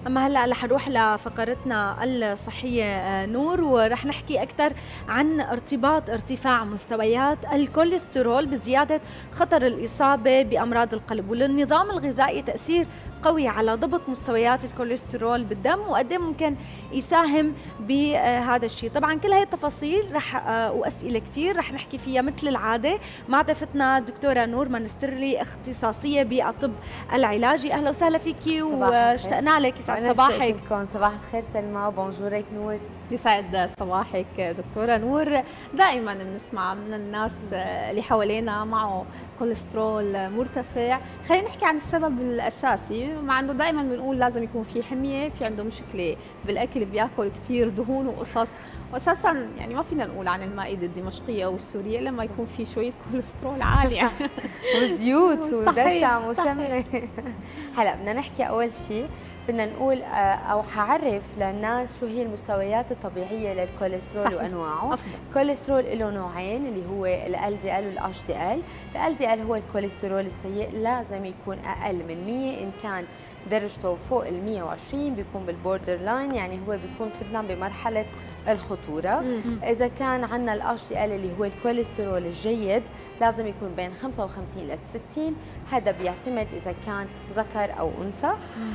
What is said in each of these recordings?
أما هلأ رح نروح لفقرتنا الصحية نور، ورح نحكي أكثر عن ارتفاع مستويات الكوليسترول بزيادة خطر الإصابة بأمراض القلب، وللنظام الغذائي تأثير قوي على ضبط مستويات الكوليسترول بالدم، وقد ممكن يساهم بهذا الشيء. طبعا كل هاي التفاصيل رح وأسئلة كتير رح نحكي فيها مثل العادة مع ضيفتنا الدكتورة نور منسترلي، اختصاصية بالطب العلاجي. أهلا وسهلا فيكي واشتقنا لك. يسعد صباحك. صباح الخير سلمى، بونجورك نور. يسعد صباحك دكتورة نور. دائما بنسمع من الناس اللي حوالينا معه كوليسترول مرتفع. خلينا نحكي عن السبب الأساسي، مع أنه دائما بنقول لازم يكون في حمية، في عنده مشكلة بالأكل، بياكل كثير دهون وقصص، وأساسا يعني ما فينا نقول عن المائدة الدمشقية والسورية لما يكون في شوية كوليسترول عالي وزيوت ودسم وسمنة. هلا بدنا نحكي أول شيء، بدنا نقول او حعرف للناس شو هي المستويات الطبيعيه للكوليسترول وانواعه. الكوليسترول له نوعين اللي هو ال LDL وال HDL. ال LDL هو الكوليسترول السيء، لازم يكون اقل من 100، ان كان درجته فوق ال 120 بيكون بالبوردر لاين، يعني هو بيكون فعلا بمرحله الخطوره. اذا كان عندنا ال HDL اللي هو الكوليسترول الجيد لازم يكون بين 55 ل 60، هذا بيعتمد اذا كان ذكر او انثى.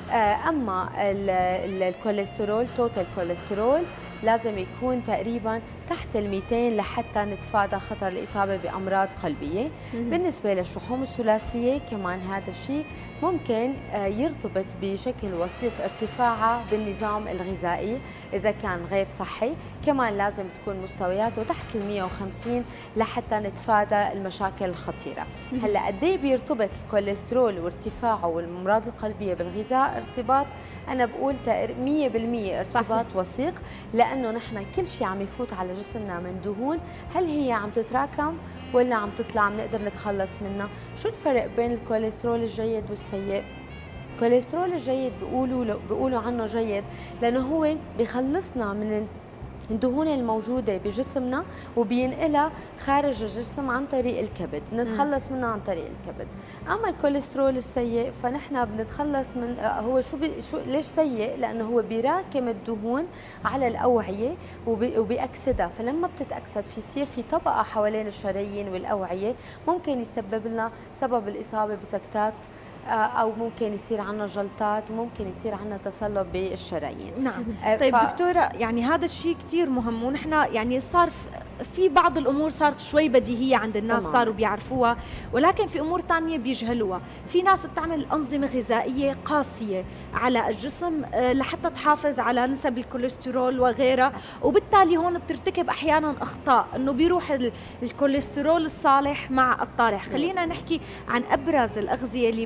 اما الكوليسترول توتال كوليسترول لازم يكون تقريبا تحت ال 200 لحتى نتفادى خطر الاصابه بامراض قلبيه. بالنسبه للشحوم الثلاثيه كمان هذا الشيء ممكن يرتبط بشكل وثيق ارتفاعها بالنظام الغذائي. اذا كان غير صحي كمان لازم تكون مستوياته تحت ال 150 لحتى نتفادى المشاكل الخطيره. هلا قد ايه بيرتبط الكوليسترول وارتفاعه والامراض القلبيه بالغذاء؟ ارتباط انا بقول 100% ارتباط وثيق، لانه نحن كل شيء عم يفوت على جسمنا من دهون، هل هي عم تتراكم ولا عم تطلع بنقدر نتخلص منها؟ شو الفرق بين الكوليسترول الجيد والسيء؟ الكوليسترول الجيد بيقولوا عنه جيد لانه هو بيخلصنا من الدهون الموجودة بجسمنا وبينقلها خارج الجسم عن طريق الكبد، بنتخلص منها عن طريق الكبد. أما الكوليسترول السيء فنحن بنتخلص من هو ليش سيء؟ لأنه هو بيراكم الدهون على الأوعية وبيأكسدها، فلما بتتأكسد يصير في طبقة حوالين الشرايين والأوعية، ممكن يسبب لنا سبب الإصابة بسكتات، او ممكن يصير عندنا جلطات، وممكن يصير عندنا تصلب بالشرايين. نعم. طيب دكتوره، يعني هذا الشيء كثير مهم، ونحن يعني صار في بعض الامور صارت شوي بديهيه عند الناس، صاروا بيعرفوها، ولكن في امور ثانيه بيجهلوها. في ناس بتعمل انظمه غذائيه قاسيه على الجسم لحتى تحافظ على نسب الكوليسترول وغيرها، وبالتالي هون بترتكب احيانا اخطاء انه بيروح الكوليسترول الصالح مع الطالح. خلينا نحكي عن ابرز الاغذيه اللي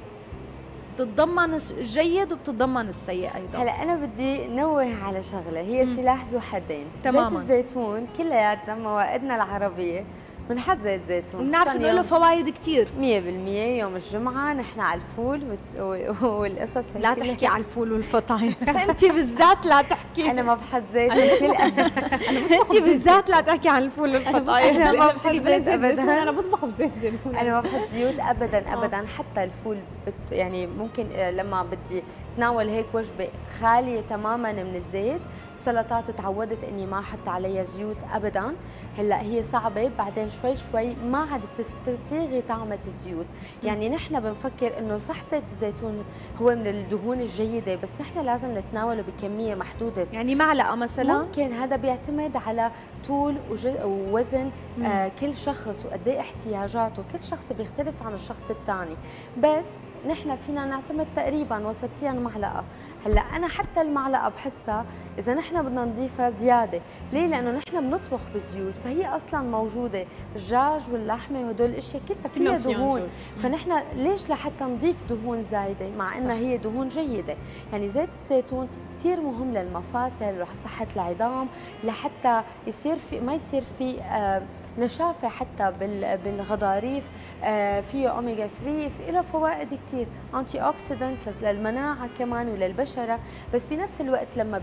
بتتضمن الجيد وبتتضمن السيء ايضا. هلا انا بدي نوه على شغله، هي سلاح ذو حدين. تماما. زيت الزيتون كلياتنا موائدنا العربيه بنحط زيت زيتون، بنعرف انه له فوائد كثير 100%. يوم الجمعه نحن على الفول والقصص هي لا تحكي على الفول والفطاير انت بالذات لا تحكي. انا ما بحط زيت الكل انت بالذات لا تحكي عن الفول والفطاير. انا ما بحط زيت زيتون، انا بطبخ بزيت زيتون، انا ما بحط زيوت ابدا ابدا. حتى الفول يعني ممكن لما بدي اتناول هيك وجبه خاليه تماما من الزيت، السلطات تعودت اني ما احط عليها زيوت ابدا. هلا هي صعبه، بعدين شوي شوي ما عاد تستسيغي طعمه الزيوت. يعني نحن بنفكر انه صح زيت الزيتون هو من الدهون الجيده، بس نحن لازم نتناوله بكميه محدوده، يعني معلقه مثلا. ممكن هذا بيعتمد على طول ووزن كل شخص وقد ايه احتياجاته، كل شخص بيختلف عن الشخص الثاني، بس نحن فينا نعتمد تقريبا وسطيا معلقه. هلا انا حتى المعلقه بحسها اذا نحن بدنا نضيفها زياده، ليه؟ لانه نحن بنطبخ بالزيوت، فهي اصلا موجوده، الدجاج واللحمه وهدول الاشياء كلها فيها دهون، فنحن ليش لحتى نضيف دهون زايده مع انها هي دهون جيده؟ يعني زيت الزيتون كثير مهم للمفاصل وصحه العظام، لحتى يصير في ما يصير في نشافه حتى بالغضاريف، فيه اوميجا 3، له فوائد كثير، انتي اوكسيدنت للمناعه كمان وللبشره. بس بنفس الوقت لما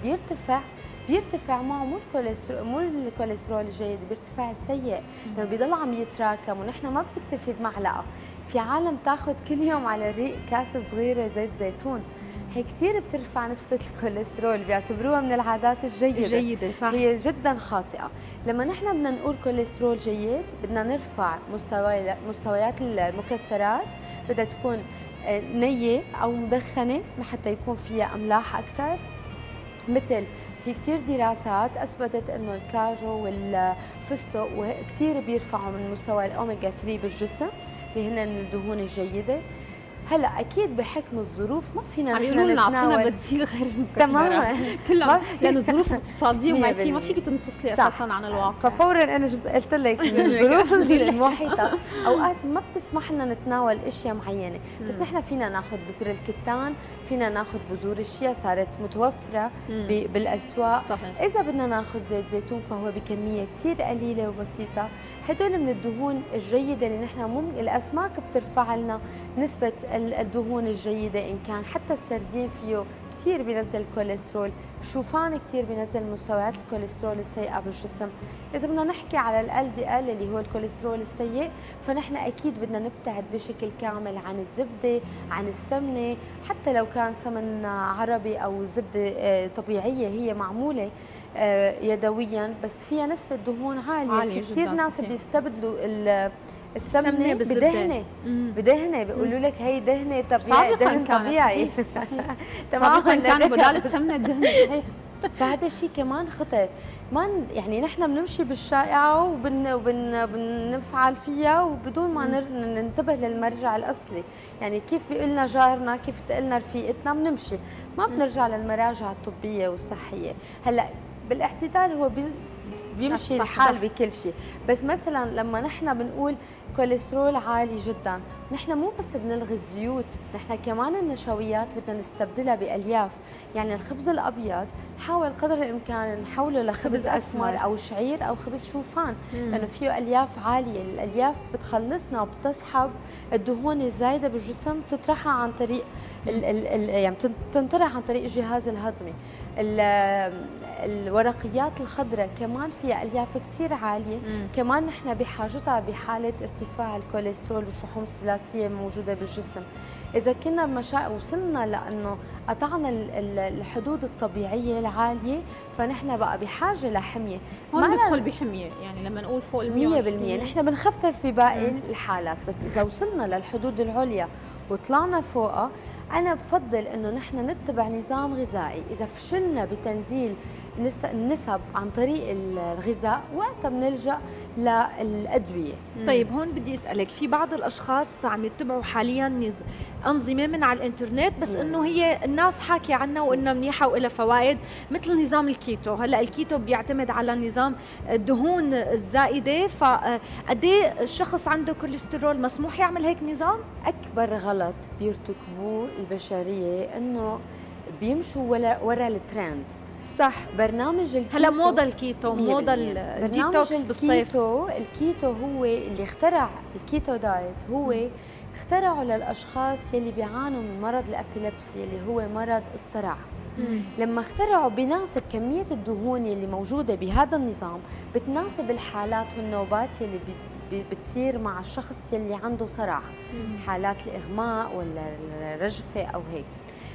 بيرتفع معه مو الكوليسترول الجيد، بيرتفع السيء، لانه بيضل عم يتراكم. ونحن ما بنكتفي بمعلقه، في عالم تاخذ كل يوم على الريق كاسه صغيره زيت زيتون. هي كثير بترفع نسبة الكوليسترول، بيعتبروها من العادات الجيدة. صح. هي جدا خاطئة. لما نحن بدنا نقول كوليسترول جيد بدنا نرفع مستويات المكسرات، بدها تكون نية أو مدخنة حتى يكون فيها أملاح أكثر. مثل في كثير دراسات أثبتت إنه الكاجو والفستق كثير بيرفعوا من مستوى الأوميجا 3 بالجسم اللي هن الدهون الجيدة. هلا اكيد بحكم الظروف ما فينا نحن نتناول عطونا بديل غير المكسرات تماما كلها، لانه الظروف الاقتصاديه ومعيشيه ما فيك تنفصلي اساسا عن الواقع. ففورا انا قلت لك الظروف المحيطه اوقات ما بتسمح لنا نتناول اشياء معينه، بس نحن فينا ناخذ بذر الكتان، فينا ناخذ بذور الشيا صارت متوفره بالاسواق. صحيح. اذا بدنا ناخذ زيت زيتون فهو بكميه كثير قليله وبسيطه. هدول من الدهون الجيده اللي نحن الاسماك بترفع لنا نسبه الدهون الجيده، ان كان حتى السردين فيه كثير بينزل كوليسترول، الشوفان كثير بينزل مستويات الكوليسترول السيئه بالجسم. اذا بدنا نحكي على ال LDL اللي هو الكوليسترول السيء، فنحن اكيد بدنا نبتعد بشكل كامل عن الزبده، عن السمنه، حتى لو كان سمن عربي او زبده طبيعيه هي معموله يدويا بس فيها نسبه دهون عاليه. في كثير ناس بيستبدلوا السمنه بدهنه بيقولوا لك هي دهنه طبيعي، دهن طبيعي. تمام، كان بدال السمنه دهنه. صحيح. فهذا الشيء كمان خطر. ما يعني نحن بنمشي بالشائعه وبنفعل فيها وبدون ما ننتبه للمرجع الاصلي. يعني كيف بيقول لنا جارنا، كيف تقلنا رفيقتنا، بنمشي ما بنرجع للمراجع الطبيه والصحيه. هلا بالاعتدال هو بيمشي الحال بكل شيء، بس مثلا لما نحن بنقول كوليسترول عالي جدا، نحن مو بس بنلغي الزيوت، نحن كمان النشويات بدنا نستبدلها بالياف. يعني الخبز الابيض حاول قدر الامكان نحوله لخبز اسمر او شعير او خبز شوفان، لانه فيه الياف عاليه. الالياف بتخلصنا وبتسحب الدهون الزايده بالجسم، بتطرحها عن طريق يعني بتنطرح عن طريق الجهاز الهضمي. الورقيات الخضراء كمان فيها الياف كثير عاليه، كمان نحن بحاجتها بحاله ارتفاع الكوليسترول والشحوم الثلاثيه موجوده بالجسم. اذا كنا وصلنا لانه قطعنا الحدود الطبيعيه العاليه، فنحن بقى بحاجه لحميه. هون ندخل بحميه، يعني لما نقول فوق ال 100% نحن بنخفف بباقي الحالات، بس اذا وصلنا للحدود العليا وطلعنا فوقها، انا بفضل انه نحن نتبع نظام غذائي. اذا فشلنا بتنزيل النسب عن طريق الغذاء، وقتها بنلجأ للأدوية. طيب هون بدي أسألك، في بعض الأشخاص عم يتبعوا حاليا أنظمة من على الإنترنت، بس إنه هي الناس حاكي عنها وإنها منيحة وإلها فوائد، مثل نظام الكيتو. هلا الكيتو بيعتمد على نظام الدهون الزائدة، فقد ايه الشخص عنده كوليسترول مسموح يعمل هيك نظام؟ أكبر غلط بيرتكبوه البشرية إنه بيمشوا ورا الترند. صح. برنامج الكيتو هلا موضة الكيتو، موضة الديتوكس بالصيف. الكيتو هو اللي اخترع الكيتو دايت، هو اخترعه للاشخاص يلي بيعانوا من مرض الابيلبسي اللي هو مرض الصرع. لما اخترعوا بيناسب كمية الدهون اللي موجودة بهذا النظام، بتناسب الحالات والنوبات اللي بتصير مع الشخص يلي عنده صرع، حالات الإغماء ولا الرجفة أو هيك،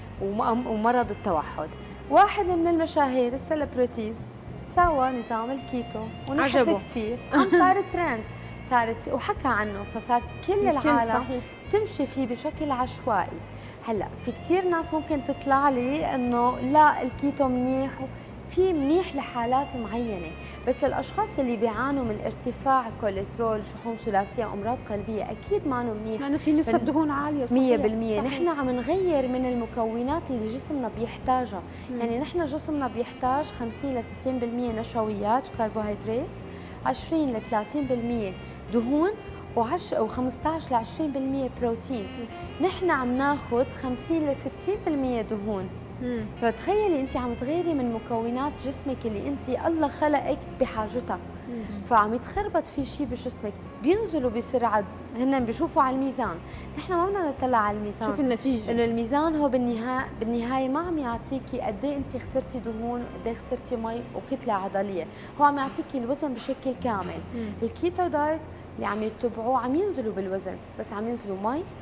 ومرض التوحد. واحد من المشاهير السليبرتيز سوى نظام الكيتو ونجح كثير، صار ترند، وحكى عنه، فصار كل العالم تمشي فيه بشكل عشوائي. هلا في كثير ناس ممكن تطلع لي انه لا الكيتو منيح، في منيح لحالات معينه، بس للاشخاص اللي بيعانوا من ارتفاع كوليسترول، شحوم ثلاثيه، امراض قلبيه، اكيد ما منيح، لانه في نسب دهون عاليه. 100%. نحن عم نغير من المكونات اللي جسمنا بيحتاجها. يعني نحن جسمنا بيحتاج 50 ل 60% نشويات وكربوهيدرات، 20 ل 30% دهون، و15 ل 20% بروتين. نحن عم ناخذ 50 ل 60% دهون. فتخيلي انت عم تغيري من مكونات جسمك اللي انت الله خلقك بحاجتها، فعم يتخربط في شيء بجسمك، بينزلوا بسرعه، هن بيشوفوا على الميزان. نحن ما بدنا نطلع على الميزان، شوف النتيجه، انه الميزان هو بالنهايه ما عم يعطيكي قد ايه انت خسرتي دهون وقد ايه خسرتي مي وكتله عضليه، هو عم يعطيكي الوزن بشكل كامل. الكيتو دايت اللي عم يتبعوه عم ينزلوا بالوزن، بس عم ينزلوا مي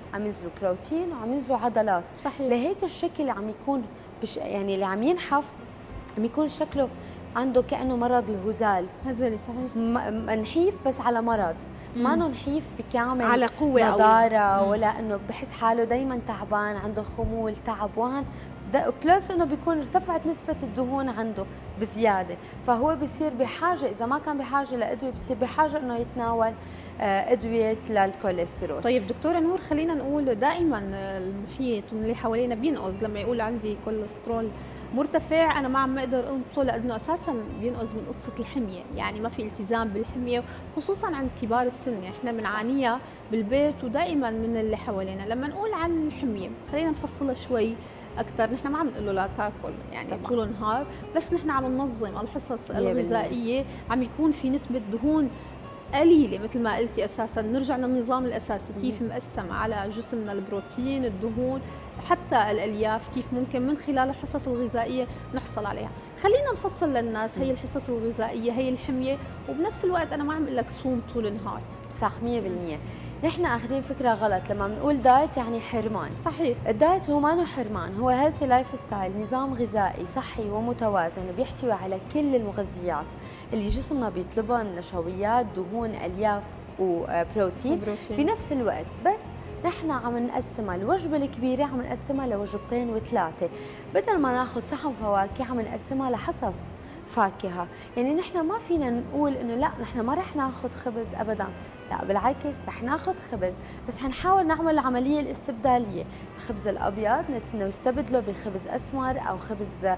عم ينزلوا بروتين وعم ينزلوا عضلات. صحيح. لهيك الشكل عم يكون يعني اللي عم ينحف عم يكون شكله عنده كأنه مرض الهزال. هزلي صحيح. نحيف بس على مرض، ما نحيف بكامل على قوة نضارة ولا انه بحس حاله دايما تعبان، عنده خمول، تعب، وهن، بلس انه بيكون ارتفعت نسبة الدهون عنده بزيادة، فهو بيصير بحاجة، اذا ما كان بحاجة لأدوية بيصير بحاجة انه يتناول أدوية للكوليسترول. طيب دكتورة نور، خلينا نقول دائما المحيط واللي حوالينا بينقص لما يقول عندي كوليسترول مرتفع، انا ما عم اقدر انقصه لانه اساسا بينقص من قصه الحميه، يعني ما في التزام بالحميه، خصوصا عند كبار السن، احنا بنعانيها بالبيت ودائما من اللي حوالينا. لما نقول عن الحميه خلينا نفصلها شوي اكثر، نحن ما عم نقول له لا تاكل يعني طول النهار، بس نحن عم ننظم الحصص الغذائيه، عم يكون في نسبه دهون قليله مثل ما قلتي. اساسا نرجع للنظام الاساسي، كيف مقسم على جسمنا البروتين، الدهون، حتى الالياف، كيف ممكن من خلال الحصص الغذائيه نحصل عليها. خلينا نفصل للناس هي الحصص الغذائيه، هي الحميه، وبنفس الوقت انا ما عم اقول لك صوم طول النهار. صح 100%. نحن اخذين فكره غلط لما بنقول دايت يعني حرمان. صحيح. الدايت هو ما حرمان، هو هيلثي لايف ستايل، نظام غذائي صحي ومتوازن بيحتوي على كل المغذيات اللي جسمنا بيطلبها من نشويات، دهون، الياف وبروتين بنفس الوقت. بس نحن عم نقسمها، الوجبه الكبيره عم نقسمها لوجبتين وثلاثه، بدل ما ناخذ صحن فواكه عم نقسمها لحصص فاكهه. يعني نحن ما فينا نقول انه لا نحن ما رح ناخذ خبز ابدا، لا بالعكس رح ناخذ خبز، بس حنحاول نعمل العمليه الاستبداليه، الخبز الابيض نستبدله بخبز اسمر او خبز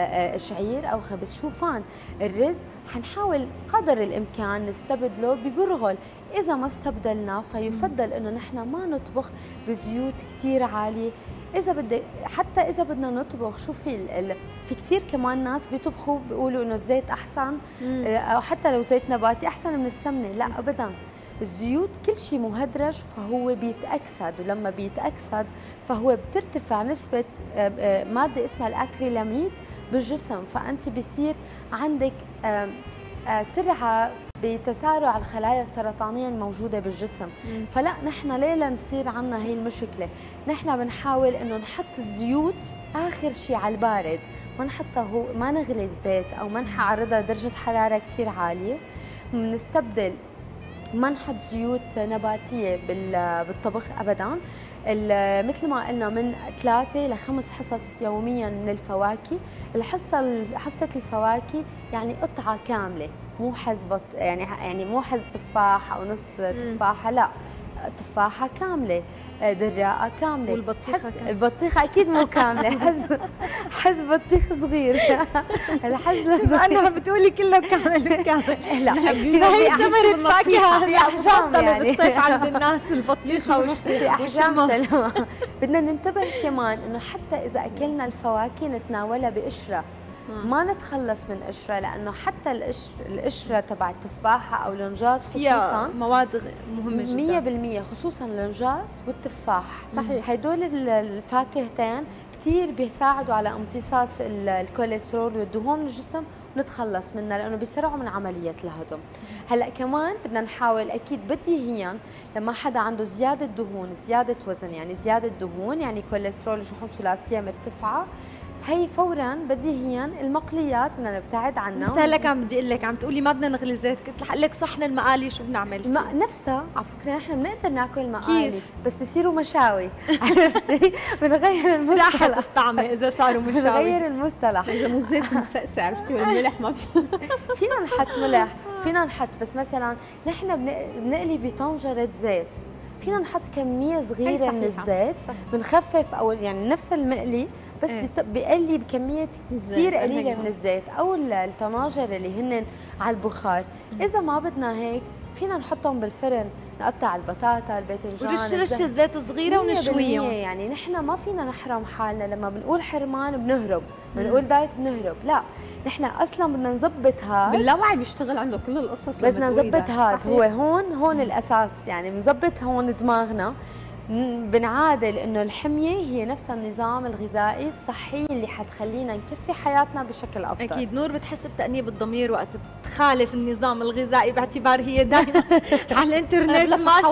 شعير او خبز شوفان، الرز حنحاول قدر الامكان نستبدله ببرغل. اذا ما استبدلناه فيفضل انه نحن ما نطبخ بزيوت كثير عاليه. اذا بدك حتى اذا بدنا نطبخ، شوفي في كثير كمان ناس بيطبخوا بيقولوا انه الزيت احسن، او حتى لو زيت نباتي احسن من السمنه، لا ابدا. الزيوت كل شيء مهدرج فهو بيتاكسد، ولما بيتاكسد فهو بترتفع نسبه ماده اسمها الاكريلاميد بالجسم، فانت بيصير عندك سرعه بتسارع الخلايا السرطانيه الموجوده بالجسم. فلا نحن ليه نصير عندنا هي المشكله؟ نحن بنحاول انه نحط الزيوت اخر شيء على البارد، ما نحطها ما نغلي الزيت او ما نعرضها درجه حراره كثير عاليه. بنستبدل ما نحط زيوت نباتيه بالطبخ ابدا. مثل ما قلنا من 3 ل 5 حصص يوميا من الفواكه. حصه الفواكه يعني قطعه كامله، مو حزبة، يعني مو حز تفاح او نص تفاحه، لا تفاحه كامله، دراءه كامله، والبطيخه البطيخه اكيد مو كامله، حز بطيخ صغير الحز انا عم بتقولي كله كامل لا هي ثمرة فاكهه في احجام يعني بالصيف عند الناس البطيخه في احجام سلمى. بدنا ننتبه كمان انه حتى اذا اكلنا الفواكه نتناولها بقشره، ما نتخلص من قشره، لانه حتى القشره تبع التفاحه او الانجاز خصوصا مواد مهمه جدا 100%، خصوصا الانجاز والتفاح. صحيح. هدول الفاكهتين كثير بيساعدوا على امتصاص الكوليسترول والدهون من الجسم ونتخلص منها، لانه بيسرعوا من عمليه الهضم. هلا كمان بدنا نحاول اكيد بديهيا لما حدا عنده زياده دهون، زياده وزن، يعني زياده دهون يعني كوليسترول وشحوم ثلاثيه مرتفعه، هي فورا بديهيا المقليات بدنا نبتعد عنها. بس هلا كان بدي اقول لك عم تقولي ما بدنا نغلي زيت، كنت رح اقول لك صحن المقالي شو بنعمل؟ نفسها على فكره نحن بنقدر ناكل مقالي كيف؟ بس بصيروا مشاوي عرفتي؟ بنغير المصطلح، راحت الطعمه اذا صاروا مشاوي، بنغير المصطلح. اذا مو زيت مسقسه عرفتي والملح ما فينا نحط ملح، فينا نحط، بس مثلا نحن بنقلي بطنجره زيت، فينا نحط كميه صغيره من الزيت، بنخفف او يعني نفس المقلي بس بقلي بكميه كثير قليله من الزيت، او الطناجر اللي هن على البخار. اذا ما بدنا هيك فينا نحطهم بالفرن، نقطع البطاطا، الباذنجان، ورش زيت صغيره ونشويهم. يعني نحن ما فينا نحرم حالنا، لما بنقول حرمان بنهرب، بنقول دايت بنهرب، لا نحن اصلا بدنا نظبط هذا باللاوعي، بيشتغل عنده كل القصص، بس بدنا نظبط هذا، هو هون الاساس، يعني بنظبط هون دماغنا بنعادل انه الحميه هي نفسها النظام الغذائي الصحي اللي حتخلينا نكفي حياتنا بشكل افضل. اكيد. نور بتحس بتأنيب الضمير وقت بتخالف النظام الغذائي باعتبار هي دايما على الانترنت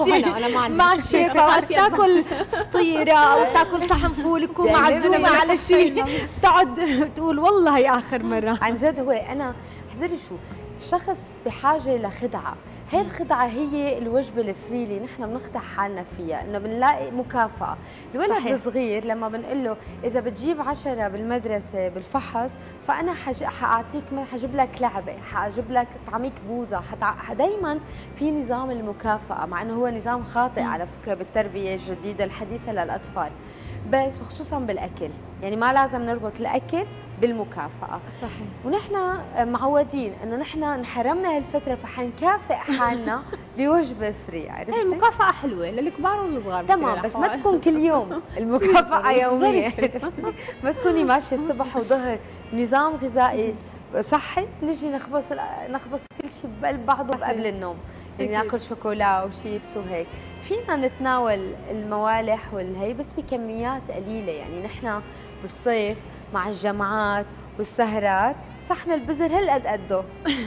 ماشيه فوقت تاكل فطيره او تاكل صحن فول يكون معزومه على شيء تقعد تقول والله هي اخر مره. عن جد هو انا احذري شو الشخص بحاجه لخدعه، هي الخدعة هي الوجبة الفري اللي نحن بنخدع حالنا فيها، انه بنلاقي مكافأة. الولد الصغير لما بنقول له إذا بتجيب 10 بالمدرسة بالفحص فأنا حأعطيك، حجيب لك لعبة، حأجيب لك طعميك بوزة، دايما في نظام المكافأة، مع انه هو نظام خاطئ على فكرة بالتربية الجديدة الحديثة للأطفال، بس وخصوصا بالأكل، يعني ما لازم نربط الأكل بالمكافأة. صحيح. ونحن معودين انه نحن انحرمنا هالفترة فحنكافئ حالنا بوجبة فري، عرفتي؟ هي المكافأة حلوة للكبار والصغار تمام، بس ما تكون كل يوم المكافأة يومية، عرفتي؟ ما تكوني ماشية الصبح وظهر نظام غذائي صحي، نجي نخبص كل شيء بقلب بعضه قبل النوم، يعني ناكل شوكولا وشيبس وهيك. فينا نتناول الموالح والهي بس بكميات قليلة، يعني نحن بالصيف مع الجامعات والسهرات صحن البزر هالقد قده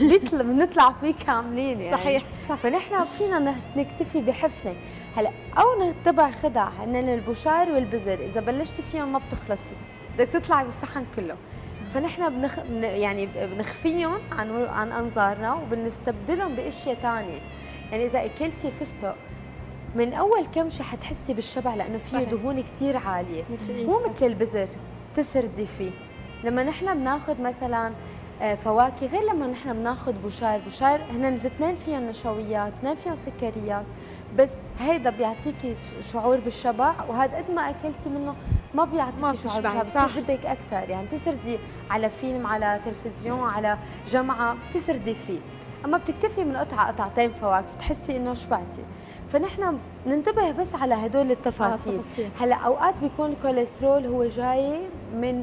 بنطلع فيه كاملين يعني. صحيح. فنحن فينا نكتفي بحفنه. هلا او نتبع خدع ان البشار والبزر اذا بلشتي فيهم ما بتخلصي، بدك تطلعي بالصحن كله. فنحن يعني بنخفيهم عن انظارنا وبنستبدلهم باشياء ثانيه. يعني اذا اكلتي فستق من اول كمشه حتحسي بالشبع لانه فيه دهون كثير عاليه، مو مثل البزر تسردي فيه. لما نحن بناخذ مثلا فواكه غير لما نحن بناخذ بشار هن الاثنين فيهم نشويات، اثنين فيهم سكريات، بس هيدا بيعطيكي شعور بالشبع، وهذا قد ما اكلتي منه ما بيعطيكي شعور بالشبع، بصير بدك اكثر، يعني بتسردي على فيلم، على تلفزيون، على جمعه بتسردي فيه. اما بتكتفي من قطعتين فواكه بتحسي انه شبعتي. فنحن ننتبه بس على هدول التفاصيل. هلا اوقات بيكون الكوليسترول هو جاي من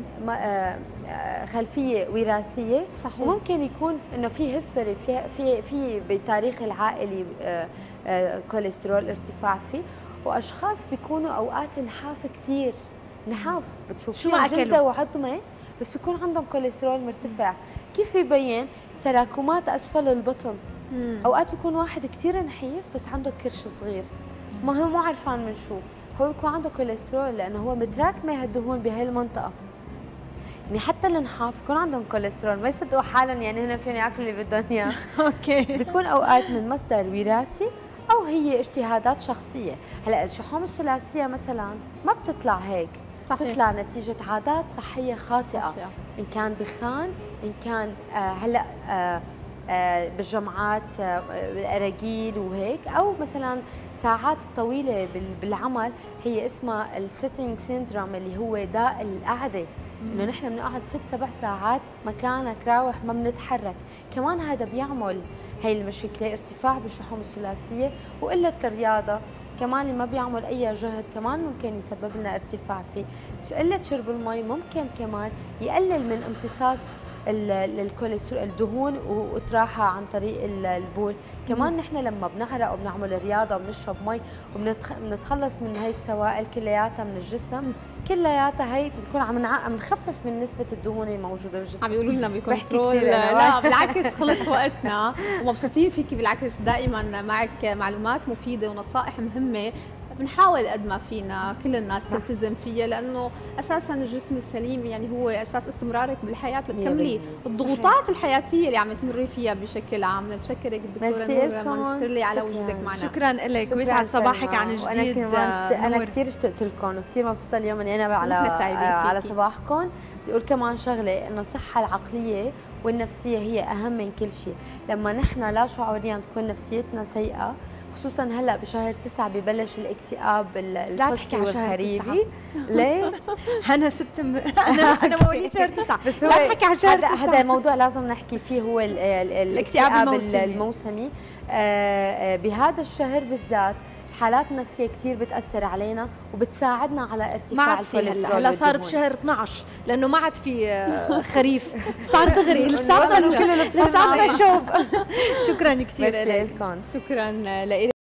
خلفيه وراثيه، وممكن يكون انه في هيستوري في بتاريخ العائلي كوليسترول ارتفاع فيه، واشخاص بيكونوا اوقات نحاف كثير، نحاف بتشوفيهم جلده وعظمه بس بيكون عندهم كوليسترول مرتفع. كيف يبين؟ تراكمات اسفل البطن. اوقات بيكون واحد كثير نحيف بس عنده كرش صغير، ما هو مو عرفان من شو، هو بيكون عنده كوليسترول لانه هو متراكمه هالدهون بهي المنطقه. يعني حتى النحاف بيكون عندهم كوليسترول، ما يصدقوا حالهم يعني هن فيهم ياكلوا اللي بدهم اياه. اوكي. بيكون اوقات من مصدر وراثي او هي اجتهادات شخصيه. هلا الشحوم الثلاثيه مثلا ما بتطلع هيك، بتطلع نتيجه عادات صحيه خاطئه، ان كان دخان، ان كان هلا بالجمعات بالاراجيل وهيك، او مثلا ساعات طويله بالعمل، هي اسمها السيتنج سيندروم اللي هو داء القعده، انه نحن بنقعد 6-7 ساعات مكانك راوح ما بنتحرك. كمان هذا بيعمل هي المشكله، ارتفاع بالشحوم الثلاثيه وقله الرياضه، كمان اللي ما بيعمل اي جهد كمان ممكن يسبب لنا ارتفاع فيه. قله شرب المي ممكن كمان يقلل من امتصاص الكوليسترول الدهون واطراحها عن طريق البول. كمان نحن لما بنعرق وبنعمل رياضه وبنشرب مي وبنتخلص من هي السوائل كلياتها من الجسم، كلياتها هي بتكون عم نخفف من نسبه الدهون الموجوده بالجسم. عم يقولوا لنا بالكنترول لا بالعكس خلص وقتنا ومبسوطين فيكي، بالعكس دائما معك معلومات مفيده ونصائح مهمه بنحاول قد ما فينا كل الناس تلتزم فيها، لانه اساسا الجسم السليم يعني هو اساس استمرارك بالحياه لتكملي الضغوطات الحياتيه اللي عم تمري فيها بشكل عام. نتشكرك دكتوره نور مانسترلي على وجودك معنا. شكرا لك ويسعد صباحك عن جديد. انا كثير اشتقت لكم وكثير مبسوطه اليوم اني انا على صباحكم. بدي اقول كمان شغله، انه الصحه العقليه والنفسيه هي اهم من كل شيء. لما نحن لا شعوريا تكون نفسيتنا سيئه، خصوصا هلا بشهر 9 ببلش الاكتئاب الفصلي والخريفي. ليه؟ انا سبتمبر، انا مواليد شهر 9، بس لا تحكي عن شهر 9. هذا موضوع لازم نحكي فيه، هو الاكتئاب الموسمي. بهذا الشهر بالذات حالات نفسيه كثير بتاثر علينا وبتساعدنا على ارتفاع الكوليسترول. هلا صار بشهر 12 لانه ما عاد في خريف، صار دغري لساتنا شوب. شكرا كثير لكم. شكرا لك.